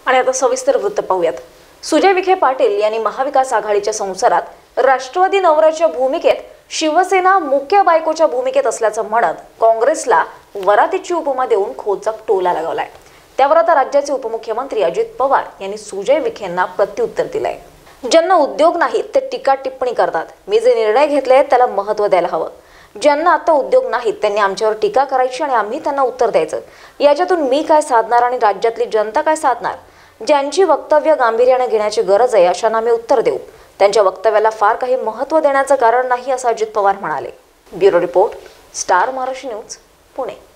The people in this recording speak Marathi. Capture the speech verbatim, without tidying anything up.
आणि आता सविस्तर वृत्त पाहूयात। सुजय विखे पाटील यांनी महाविकास आघाडीच्या संसारात राष्ट्रवादी नवऱ्याच्या भूमिकेत शिवसेना मुख्य बायकोच्या भूमिकेत असल्याचं म्हणत काँग्रेसला वरातीची उपमा देऊन खोचक टोला लगावलाय। त्यावर आता राज्याचे उपमुख्यमंत्री अजित पवार यांनी सुजय विखेंना प्रत्युत्तर दिलंय। ज्यांना उद्योग नाहीत ते टीका टिप्पणी करतात, मी जे निर्णय घेतले त्याला महत्त्व द्यायला हवं। ज्यांना आता उद्योग नाहीत त्यांनी आमच्यावर टीका करायची आणि आम्ही त्यांना उत्तर द्यायचं। याच्यातून मी काय साधणार आणि राज्यातली जनता काय साधणार? ज्यांची वक्तव्य गांभीर्याने घेण्याची गरज आहे अशांना आम्ही उत्तर देऊ। त्यांच्या वक्तव्याला फार काही महत्त्व देण्याचं कारण नाही असं अजित पवार म्हणाले। Bureau report, star Maharashtra news, Pune.